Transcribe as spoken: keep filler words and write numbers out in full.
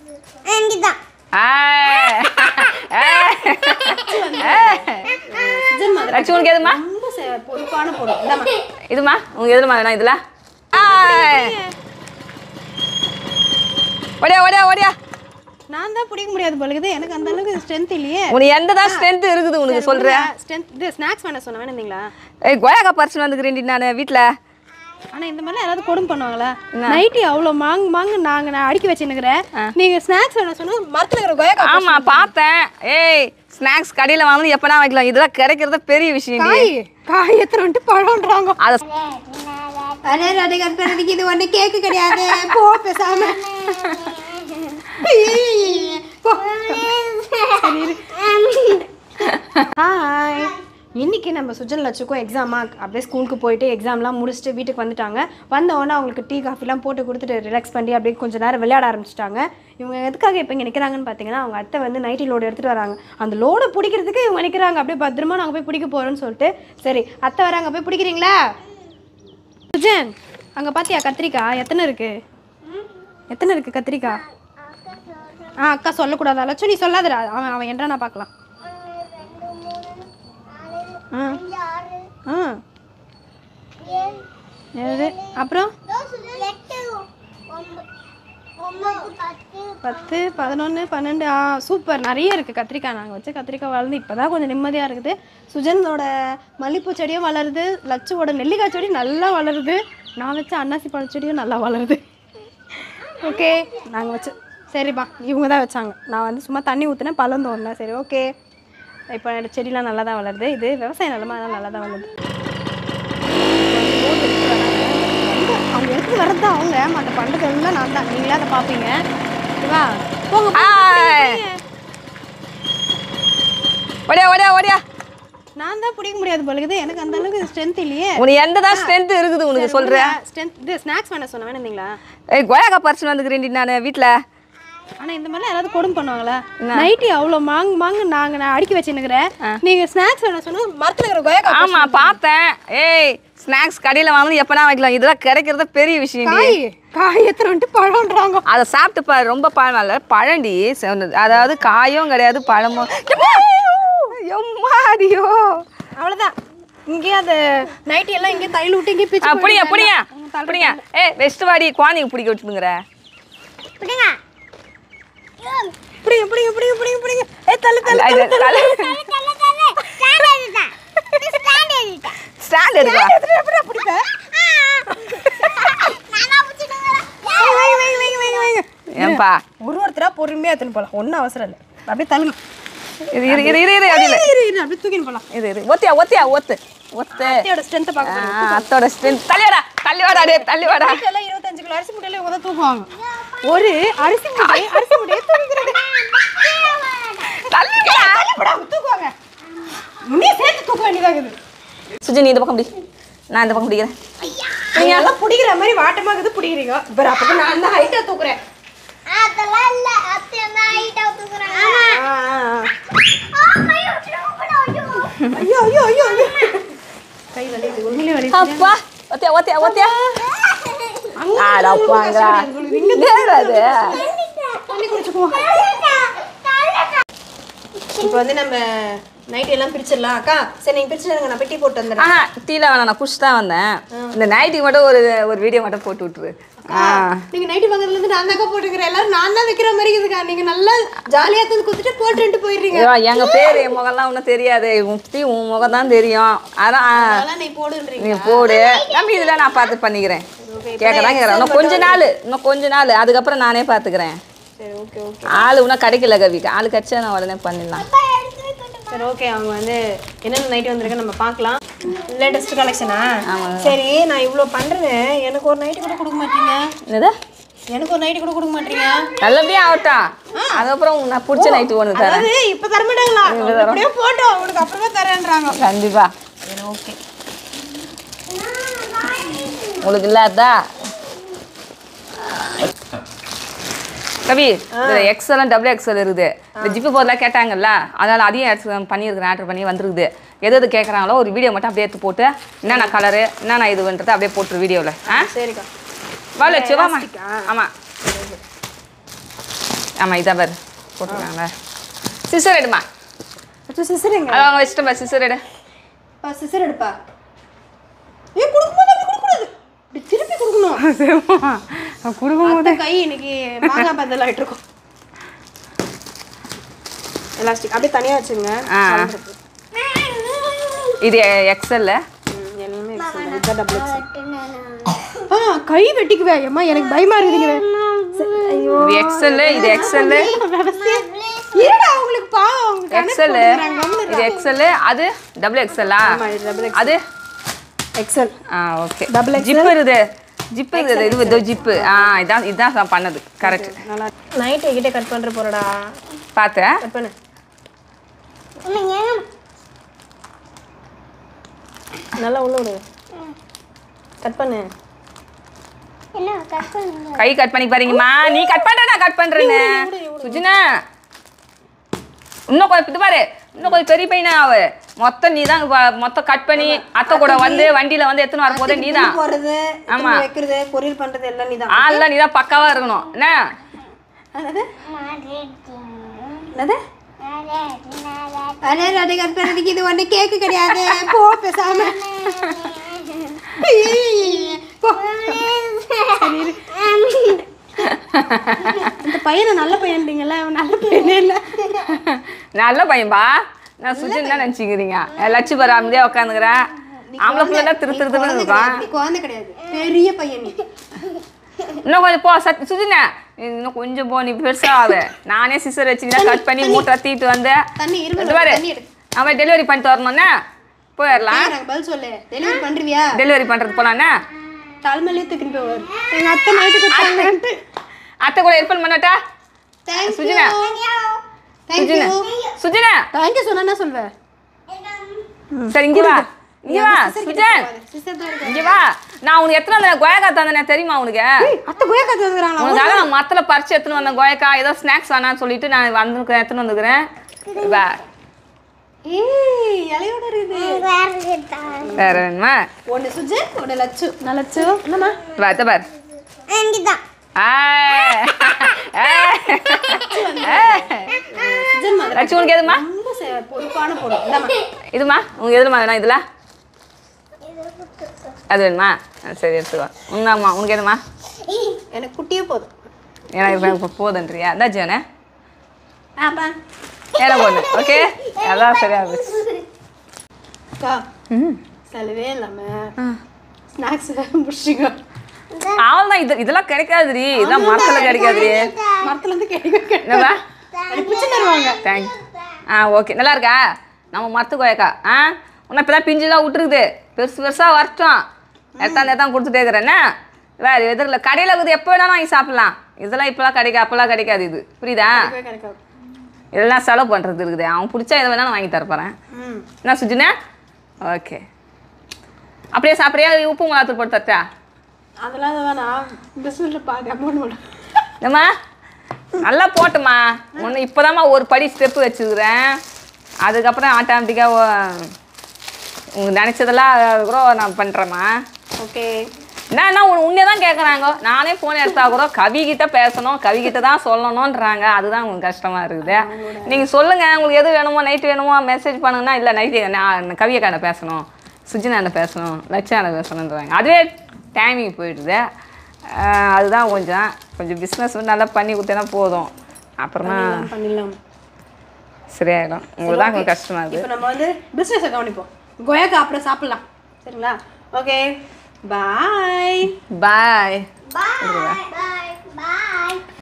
லட்சு உனக்கு எதுமா பொறுப்பான பொருள் இதுமா உங்க எதுமா வேணா இதுல ஓடியா ஓடியா ஓடியா நான் தான் பிடிக்க முடியாது போலுக்குது எனக்கு அந்த அளவுக்கு ஸ்ட்ரென்த் இல்லையே உனக்கு எந்த தான் ஸ்ட்ரென்த் இருக்குது உனக்கு சொல்றேன் ஸ்ட்ரென்த் இது ஸ்நாக்ஸ் வேணா சொன்ன வேணுங்களா ஏய் கொயாக்கா பறிச்சு வந்துக்கிறேன் நான் வீட்டில் ஆனா இந்த மாதிரிலாம் யாராவது கொடுமை பண்ணுவாங்களா நைட்டி அவ்வளோ மாங்கு மாங்கு நாங்கள் நான் அடுக்கி வச்சுன்னுக்கிறேன் நீங்கள் ஸ்நாக்ஸ் வேணா சொன்னால் மரத்தில் இருக்கிற கொயாக்கா ஆமாம் பார்த்தேன் ஏய் ஸ்நாக்ஸ் கடையில் வாங்கணும் எப்போனா வைக்கலாம் இதெல்லாம் கிடைக்கிறத பெரிய விஷயம் காய் காய் எத்தனை வந்துட்டு பழம்ன்றாங்க அதை அதே அதை கற்பனைக்கு இது ஒன்று கேக்கு கிடையாது போ பேசாம ஹாய் இன்னைக்கு நம்ம சுஜன் லட்சுக்கும் எக்ஸாமா அப்படியே ஸ்கூலுக்கு போயிட்டு எக்ஸாம்லாம் முடிச்சுட்டு வீட்டுக்கு வந்துட்டாங்க. வந்த உடனே அவங்களுக்கு டீ காஃபிலாம் போட்டு கொடுத்துட்டு ரிலாக்ஸ் பண்ணி அப்படியே கொஞ்சம் நேரம் விளையாட ஆரம்பிச்சிட்டாங்க. இவங்க எதுக்காக இப்போ இங்கே நிற்கிறாங்கன்னு பார்த்தீங்கன்னா அவங்க அத்தை வந்து நைட்டி லோடு எடுத்துகிட்டு வராங்க. அந்த லோடை பிடிக்கிறதுக்கு இவங்க நிற்கிறாங்க. அப்படியே பத்திரமா நாங்கள் போய் பிடிக்க போகிறோன்னு சொல்லிட்டு சரி அத்தை வராங்க போய் பிடிக்கிறீங்களா? சுஜன் அங்கே பார்த்தியா கத்திரிக்காய் எத்தனை இருக்குது? எத்தனை இருக்குது கத்திரிக்காய்? ஆ அக்கா சொல்லக்கூடாதா லட்சு நீ சொல்லாதடா அவன் அவன் என்றா நான் பார்க்கலாம். ஆ ஆ எது அப்புறம் பத்து பதினொன்று பன்னெண்டு ஆ சூப்பர் நிறைய இருக்குது கத்திரிக்காய். நாங்கள் வச்சு கத்திரிக்காய் வளர்ந்து இப்போ தான் கொஞ்சம் நிம்மதியாக இருக்குது. சுஜனோட மல்லிப்பூ செடியும் வளருது, லட்சுவோட நெல்லிக்காய் செடி நல்லா வளருது, நான் வச்ச அன்னாசி பழ செடியும் நல்லா வளருது. ஓகே நாங்கள் வச்சு சரிப்பா இவங்க தான் வச்சாங்க. நான் வந்து சும்மா தண்ணி ஊற்றினேன் பழம் தோணுனேன். சரி ஓகே இப்போ என்னோடய செடிலாம் நல்லா தான் வளருது. இது விவசாய நிலமா அதெல்லாம் நல்லா தான் வளருது. அவங்க எடுத்து வர்றது தான் அவங்க மற்ற பண்ணுறது எல்லாம் நான் தான். நீங்களே அதை பார்ப்பீங்க ஓகேவா? போங்க ஓடியா ஓடியா ஓடியா நான் தான் பிடிக்க முடியாது போலுக்குது எனக்கு அந்த அளவுக்கு ஸ்ட்ரென்த் இல்லையே. உனக்கு எந்த தான் ஸ்ட்ரென்த் இருக்குது உனக்கு சொல்கிறேன். ஸ்ட்ரென்த் இது ஸ்நாக்ஸ் வேணா சொன்ன வேணுங்களா? ஏய் கொயாக்கா பறிச்சு வந்துக்கிறேன் நான் வீட்டில். ஆனால் இந்த மாதிரிலாம் யாராவது கொடுமை பண்ணுவாங்களா? நைட்டி அவ்வளோ மாங்கு மாங்கு நாங்கள் நான் அடுக்கி வச்சுன்னுக்கிறேன். நீங்கள் ஸ்நாக்ஸ் வேணா சொன்னால் மரத்தில் இருக்கிற கொயாக்கா. ஆமாம் பார்த்தேன். ஏய் ஸ்நாக்ஸ் கடையில் வாங்கணும் எப்போனா வைக்கலாம் இதெல்லாம் கிடைக்கிறத பெரிய விஷயம். காய் காய் எத்தனை வந்துட்டு பழம்ன்றாங்க. அதை சாப்பிட்டு பாரு ரொம்ப பழம் இல்லை பழண்டி அதாவது காயும் கிடையாது பழமும். எம்மாடியோ அவ்வளோதான். இங்கே அந்த நைட்டி எல்லாம் இங்கே தையல் விட்டு இங்கே பிடிச்சி அப்படிங்க அப்படிங்க அப்படிங்க. ஏ வெஸ்ட் வாடி குழந்தைங்க பிடிக்க வச்சுதுங்கிற பிடிங்க பிடிங்க பிடிங்க பிடிங்க பிடிங்க பிடிங்க. ஏ தள்ளு தள்ளு தள்ளு தள்ளு ஸ்டாண்ட் எடுக்கா எப்படி பிடிக்க ஏன்பா ஒரு ஒருத்தரா பொறுமையாக எடுத்துன்னு போகலாம் ஒன்றும் அவசரம் இல்லை. அப்படியே தள்ளு இது இரு இரு இரு இரு அப்படியே தூக்கின்னு போகலாம். இது இது ஒத்தியா ஒத்தியா ஒத்து ஒத்து அத்தையோட ஸ்ட்ரென்த்தை பார்க்க அத்தோட ஸ்ட்ரென்த் தள்ளி வாடா தள்ளி வாடா டே தள்ளி வாடா. எல்லாம் இருபத்தஞ்சு கிலோ அரிசி முட்டையில இவங்க தான் தூக்குவாங்க. ஒரு அரிசி முட்டை அரிசி முட்டையை தூக்கிக்கிறது தூக்குவாங்க. முன்னே சேர்த்து தூக்க வேண்டியதாகுது. சுஜி நீ இந்த பக்கம் பிடி நான் இந்த பக்கம் பிடிக்கிறேன். நீங்க எல்லாம் பிடிக்கிற மாதிரி வாட்டமாகுது பிடிக்கிறீங்க. இப்போ அப்போ நான் தான் ஹைட்டாக தூக்குறேன். அதெல்லாம் இல்லை அத்தை தான் ஹைட்டாக தூக்குறேன். ஐயோ ஐயோ ஐயோ ஐயோ கை வலிக்குது உண்மையிலே வலிக்குது. அப்பா ஒத்தியா ஒத்தியா ஒத்தியா ஆடாப்பாங்க அது தண்ணி குடிச்சுக்குவோம். இப்போ வந்து நம்ம நைட் எல்லாம் பிரிச்சிடலாம் அக்கா. சரி நீங்கள் பிரிச்சுடுங்க நான் பெட்டி போட்டு வந்துடுறேன். ஆ டீல வேணாம் நான் குடிச்சு தான் வந்தேன். இந்த நைட்டி மட்டும் ஒரு ஒரு வீடியோ மட்டும் போட்டு விட்டுரு. நீங்க நைட்டி வாங்குறதுலேருந்து நான் தாக்கா போட்டுக்கிறேன். எல்லாரும் நான் தான் வைக்கிற மாதிரி இருக்குதுக்கா. நீங்க நல்லா ஜாலியாக தந்து கொடுத்துட்டு போட்டுட்டு போயிடுறீங்க. எங்க பேர் என் முகம்லாம் ஒன்றும் தெரியாது. முக்தி உன் முகம் தான் தெரியும். அதான் நீ போடுன்றீங்க. நீ போடு நம்பி இதில் நான் பார்த்து பண்ணிக்கிறேன். கேட்கதான் கேட்குறேன். இன்னும் கொஞ்ச நாள் இன்னும் கொஞ்ச நாள் அதுக்கப்புறம் நானே பார்த்துக்கிறேன். சரி ஓகே ஓகே. ஆள் இன்னும் கிடைக்கல கவிக்கு. ஆள் கிடைச்சா நான் உடனே பண்ணிடலாம். சரி ஓகே. அவங்க வந்து என்னென்ன நைட்டி வந்திருக்கு நம்ம பார்க்கலாம். லேட்டஸ்ட் கலெக்ஷனா? சரி நான் இவ்வளோ பண்ணுறேன் எனக்கு ஒரு நைட்டி கூட கொடுக்க மாட்டீங்க. என்னது எனக்கு ஒரு நைட்டி கூட கொடுக்க மாட்டீங்க? நல்லபடியாக ஆகட்டும். அதுக்கப்புறம் நான் பிடிச்ச நைட்டு ஒன்று தரேன். இப்போ தர மாட்டாங்களா? அப்படியே போட்டோம் உனக்கு அப்புறமா தரேன்றாங்க. கண்டிப்பா. சரி ஓகே. உங்களுக்கு இல்லாதா கவி இதில் எக்ஸ்எல்லாம் டபுள் எக்ஸ்எல் இருக்குது. இந்த ஜிப்பு போதெல்லாம் கேட்டாங்கல்ல அதனால் அதையும் எடுத்து பண்ணியிருக்கிறேன். ஆர்டர் பண்ணி வந்துருக்குது. எது எது கேட்குறாங்களோ ஒரு வீடியோ மட்டும் அப்படியே எடுத்து போட்டு என்னென்ன கலரு என்னென்ன இதுன்றது அப்படியே போட்டுரு வீடியோவில். ஆ சரிக்கா வாழ சிவாமா. ஆமாம் ஆமாம் இதான் பாரு போட்டுருக்காங்க. சிசர் எடுமா. அச்சோ சிசர் எங்க? அது அவங்க இஷ்டம் பாரு. சிசர் எடு. பா சிசர் எடுப்பா. ஏ கொடுக்கும்போது அப்படி கொடுக்கூடாது. இப்படி திருப்பி கொடுக்கணும். சரிம்மா கொடுக்கும்போது கை இன்னைக்கு மாங்காய் பந்தல் ஆகிட்டு இருக்கும். எலாஸ்டிக் அப்படியே தனியாக வச்சுங்க. ஆ இது எக்ஸல்ல. எல்லாமே எக்ஸல். இதுதான் டபுள் எக்ஸல். ஆ கை வெட்டிக்குவேன். அம்மா எனக்கு பயமா இருக்குதுங்க. ஐயோ இது எக்ஸல். இது எக்ஸல். ஏடா உங்களுக்கு பாவம் உங்களுக்கு எக்ஸல். இது எக்ஸல். அது டபுள் எக்ஸலா? ஆமா இது டபுள் எக்ஸல். அது எக்ஸல். ஆ ஓகே. Double XL. ஜிப் இருக்குது. ஜிப் இருக்குது. இது இது ஜிப்பு. ஆ இதான் இதான் நான் பண்ணது கரெக்ட். நல்லா நைட் எகிட்ட கட் பண்ற போறடா. பார்த்தேன். கட் பண்ணு. நல்லா உள்ள விடு. கட் பண்ணு. என்ன கட் பண்ணு. கை கட் பண்ணி பாருங்கம்மா. நீ கட் பண்ற நான் கட் பண்றேன்னு. சுஜினா இன்னும் கொஞ்சம் இது பாரு. இன்னும் கொஞ்சம் பெரிய பையனா அவ. மொத்தம் நீ தான் மொத்தம் கட் பண்ணி அத்தை கூட வந்து வண்டியில வந்து எத்தனை வர போதே நீ தான். போறது, ஆமா. வைக்கிறது, பொரியல் பண்றது எல்லாம் நீ தான். ஆ இல்ல நீ தான் பக்காவா இருக்கணும். என்ன? என்னது? மாரேட்டி. என்னது? அரே ராடி கட் பண்ணதுக்கு இது ஒண்ணு கேக் கிடையாது. போ பேசாம. போ. இந்த பையனை நல்ல பையன்றீங்கல்ல, அவன் நல்ல பையனே இல்ல. நல்ல பையன்பா. நான் சுஜன் தான் நினச்சிக்கிறீங்க. லட்சு பாரு அமைதியாக உட்காந்துக்கிறேன். ஆம்பளை பிள்ளை திரு திரு திருன்னு இருக்கான். நீ குழந்தை கிடையாது, பெரிய பையன் நீ. இன்னும் கொஞ்சம் போ சத் சுஜினே இன்னும் கொஞ்சம் போ. நீ பெருசா ஆகு. நானே சிசர் வச்சுக்கிட்டா கட் பண்ணி மூட்டை தீட்டு வந்து தண்ணி இருமல் இது பாரு தண்ணி எடு. அவன் டெலிவரி பண்ணிட்டு வரணும்னே போயிடலாம். எனக்கு பதில் சொல்லு. டெலிவரி பண்றியா? டெலிவரி பண்ணுறது போலாண்ணே. தலைமையிலே தூக்கிட்டு போவார். எங்க அத்தை நைட்டு கொடுத்தாங்கன்ட்டு. அத்தை கூட ஹெல்ப் பண்ணட்டா? Thank Sujina thank you. Sujina thank you சொன்னா என்ன சொல்வேன்? சரி இங்கே வா. இங்கே வா சுஜன். சிஸ்டர் தான் இருக்கு. இங்கே வா. நான் உனக்கு எத்தனை வந்தேன் கொயக்கா தந்தேனே தெரியுமா உனக்கு? அத்தை கோயா காத்து வந்துறாங்களா? உனக்காக நான் மரத்தில் பறிச்சு எடுத்துன்னு வந்தேன் கொயக்கா. ஏதோ ஸ்நாக்ஸ் வேணான்னு சொல்லிட்டு நான் வந்துருக்கேன் எடுத்துன்னு வந்துக்கிறேன். வா. ஏய் இலையோட இருக்குது. வேற வேணுமா? ஒன்னு சுஜன், ஒன்னு லட்சு. நான் லட்சு. என்னம்மா? வா இதை பாரு. அங்கதான். சுஜன் மாதிரி லட்சு உனக்கு எதுமா? ரொம்ப சே- பொறுப்பான பொண்ணு. இந்தாம்மா. இதுமா உனக்கு எதுமா வேணும் இதில்? அது வேணுமா? ஆ, சரி எடுத்துக்கோ. உன்னாம்மா உனக்கு எதுமா? எனக்கு குட்டியே போதும். எனக்கு இப்போ போதுன்றியா? அதான் ஜோனே ஆப்பா. எனக்கு ஒன்று ஓகே அதான் சரியா போச்சு. அக்கா ம் செலவே இல்லாம ஸ்நாக்ஸ் முடிச்சிங்க. அவ்வளோதான். இது இதெல்லாம் கிடைக்காதுரி. இதெல்லாம் மரத்தில் கிடைக்காதுரி. மரத்துல இருந்து கேட்க என்னவா? பிடிச்சி தருவாங்க. தேங்க் ஆ ஓகே நல்லா இருக்கா? நம்ம மரத்து கோயக்கா ஆ உன்னை இப்போ தான் பிஞ்சு தான் விட்டுருக்குது. பெருசு பெருசாக வரட்டும். எத்தான் எத்தான் கொடுத்துட்டே இருக்கிறேன்னா வேறு எதிரில் கடையில் இருக்குது. எப்போ வேணாலும் வாங்கி சாப்பிட்லாம். இதெல்லாம் இப்போலாம் கிடைக்க அப்போல்லாம் கிடைக்காது. இது புரியுதா? கிடைக்காது. இதெல்லாம் செலவு பண்ணுறது இருக்குது. அவன் பிடிச்சா எதை வேணாலும் வாங்கி தரப்போகிறேன். ம். என்ன சுஜினே? ஓகே அப்படியே சாப்பிட்றியா? உப்பு மிளகாத்தூள் போட்டு தட்டா? அதெல்லாம் வேணாம். பிஸ்னஸில் பாதி அமௌண்ட் மட்டும். என்னம்மா நல்லா போட்டுமா. ஒன்று இப்போதாம்மா ஒரு படி ஸ்டெப்பு வச்சுக்கிறேன். அதுக்கப்புறம் ஆட்டோமேட்டிக்காக உங்களுக்கு நினச்சதெல்லாம் கூட நான் பண்ணுறேம்மா. ஓகே. என்னன்னா உன் உன்னே தான் கேட்குறாங்க. நானே ஃபோன் எடுத்தா கூட கவிகிட்ட பேசணும், கவிகிட்ட தான் சொல்லணுன்றாங்க. அதுதான் உங்களுக்கு கஷ்டமாக இருக்குது. நீங்கள் சொல்லுங்கள் உங்களுக்கு எது வேணுமோ நைட்டு வேணுமோ மெசேஜ் பண்ணுங்கன்னா இல்லை நைட்டு நான் கவியக்கான பேசணும், சுஜினாண்ட பேசணும், லட்சாண்ட பேசணுன்றாங்க. அதுவே டைமிங் போயிடுது. அதுதான் கொஞ்சம் கொஞ்சம் பிஸ்னஸ் நல்லா பண்ணி கொடுத்தேன்னா போதும். அப்புறமா பண்ணிடலாம். சரியாயிடும். உங்களுக்கு தான் கொஞ்சம் கஷ்டமாக இருக்குது. இப்போ நம்ம வந்து பிஸ்னஸை கவனிப்போம். கொயக்கா அப்புறம் சாப்பிடலாம். சரிங்களா? Okay bye. பாய். Bye.